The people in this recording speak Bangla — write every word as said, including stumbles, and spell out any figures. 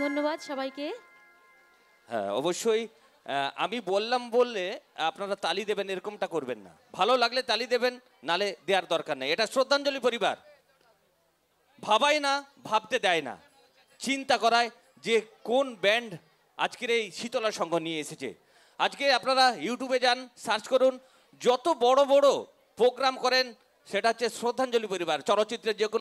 ধন্যবাদ সবাইকে। হ্যাঁ অবশ্যই আমি বললাম বললে আপনারা তালি দেবেন এরকমটা করবেন না, ভালো লাগলে তালি দেবেন, নালে দেওয়ার দরকার নেই। এটা শ্রদ্ধাঞ্জলি পরিবার ভাবাই না, ভাবতে দেয় না, চিন্তা করায় যে কোন ব্যান্ড আজকের এই শীতলা সংঘ নিয়ে এসেছে। আজকে আপনারা ইউটিউবে যান, সার্চ করুন, যত বড় বড় প্রোগ্রাম করেন সেটা হচ্ছে শ্রদ্ধাঞ্জলি পরিবার। চলচ্চিত্রের যে